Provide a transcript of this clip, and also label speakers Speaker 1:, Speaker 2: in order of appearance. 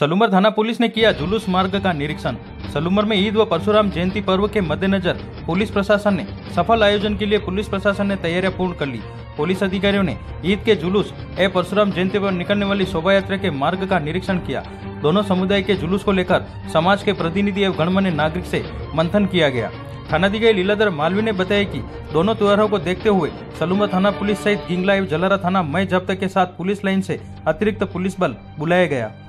Speaker 1: सलूमर थाना पुलिस ने किया जुलूस मार्ग का निरीक्षण। सलूमर में ईद व परशुराम जयंती पर्व के मद्देनजर पुलिस प्रशासन ने सफल आयोजन के लिए पुलिस प्रशासन ने तैयारियां पूर्ण कर ली। पुलिस अधिकारियों ने ईद के जुलूस परशुराम जयंती पर निकलने वाली शोभा यात्रा के मार्ग का निरीक्षण किया। दोनों समुदाय के जुलूस को लेकर समाज के प्रतिनिधि एवं गणमान्य नागरिक से मंथन किया गया। थानाधिकारी लीलाधर मालवी ने बताया कि दोनों त्योहारों को देखते हुए सलूमर थाना पुलिस सहित गिंगला एवं जलारा थाना मई जब्त के साथ पुलिस लाइन से अतिरिक्त पुलिस बल बुलाया गया।